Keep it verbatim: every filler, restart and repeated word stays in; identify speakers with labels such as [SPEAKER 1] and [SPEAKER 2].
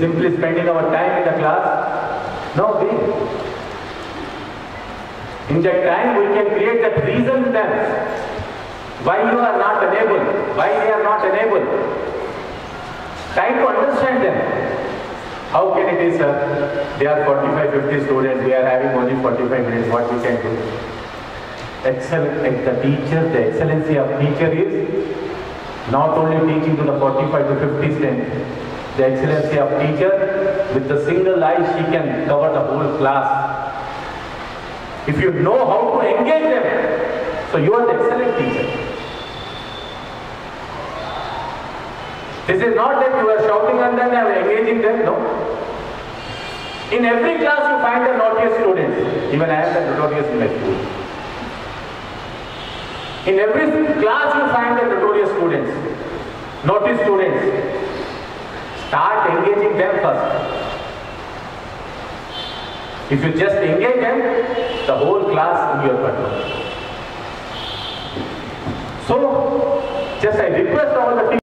[SPEAKER 1] simply spending our time in the class? No way. In that time we can create that reason in them. Why you are not enabled? Why they are not enabled? Try to understand them. How can it is, sir? They are forty-five, fifty students, we are having only forty-five minutes, what we can do? Excellent, the teacher, the excellency of teacher is not only teaching to the forty-five to fifty students, the excellency of teacher, with the single eye she can cover the whole class. If you know how to engage them, so you are the excellent teacher. This is not that you are shouting on them and engaging them, no. In every class you find the naughtiest students. Even I am the notorious in my school. In every class you find the notorious students, naughty students. Start engaging them first. If you just engage them, the whole class in your control. So, just I request all the people.